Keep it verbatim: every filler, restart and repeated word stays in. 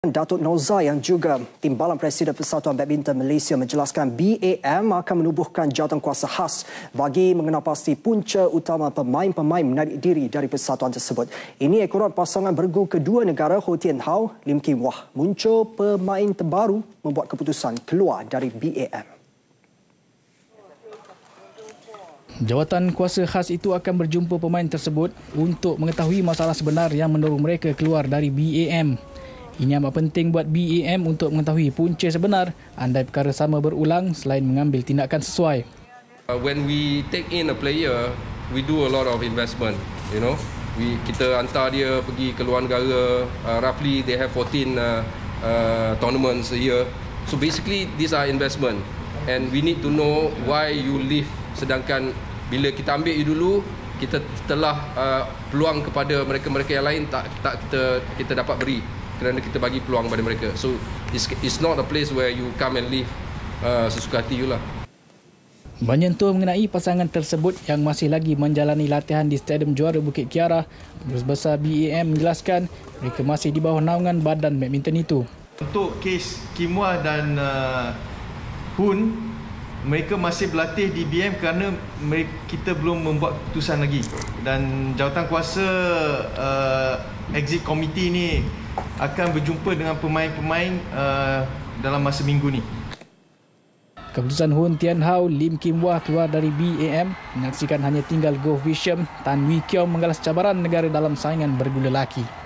Datuk Noza yang juga Timbalan Presiden Persatuan Badminton Malaysia menjelaskan B A M akan menubuhkan jawatankuasa khas bagi mengenal pasti punca utama pemain-pemain menarik diri dari persatuan tersebut. Ini ekoran pasangan bergu kedua negara Ho Tien Hau, Lim Kim Wah. Muncul pemain terbaru membuat keputusan keluar dari B A M. Jawatan kuasa khas itu akan berjumpa pemain tersebut untuk mengetahui masalah sebenar yang mendorong mereka keluar dari B A M. Ini amat penting buat B A M untuk mengetahui punca sebenar andai perkara sama berulang selain mengambil tindakan sesuai. When we take in a player, we do a lot of investment, you know. We kita hantar dia pergi ke luar negara, uh, roughly they have fourteen uh, uh, tournaments a year. So basically these are investment and we need to know why you leave, sedangkan bila kita ambil you dulu, kita telah uh, peluang kepada mereka-mereka yang lain tak tak kita kita dapat beri kerana kita bagi peluang pada mereka. So it's, it's not a place where you come and leave uh, sesuka hati you lah. Menyentuh mengenai pasangan tersebut yang masih lagi menjalani latihan di Stadium Juara Bukit Kiara, Pengurus Besar B A M menjelaskan mereka masih di bawah naungan badan badminton itu. Untuk kes Kim Wah dan uh, Hun, mereka masih berlatih di B A M kerana mereka, kita belum membuat keputusan lagi. Dan jawatankuasa uh, exit committee ni akan berjumpa dengan pemain-pemain uh, dalam masa minggu ni. Keputusan Ho Tien Hau, Lim Kim Wah keluar dari B A M menyaksikan hanya tinggal Goh Wisham, Tan Wee Kiong menggalas cabaran negara dalam saingan bergu lelaki.